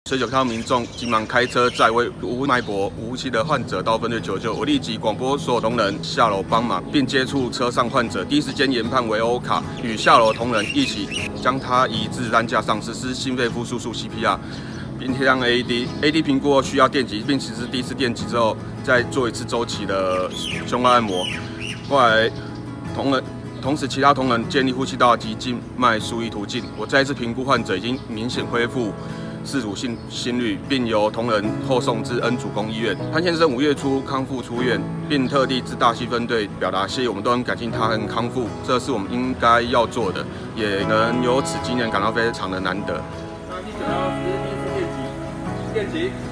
所以就看到民众急忙开车载为无脉搏、无呼吸的患者到分队求救。我立即广播所有同仁下楼帮忙，并接触车上患者，第一时间研判为欧卡，与下楼同仁一起将他移至担架上，实施心肺复苏术 CPR。 并贴上 AED 评估后需要电击，并实施第一次电击之后，再做一次周期的胸外按摩。后来同时其他同仁建立呼吸道及静脉输液途径。我再一次评估患者已经明显恢复自主性心率，并由同仁后送至恩主公医院。潘先生5月初康复出院，并特地至大溪分队表达谢意，我们都很感谢他很康复，这是我们应该要做的，也能有此经验感到非常的难得。 那第9要实施第一次电击。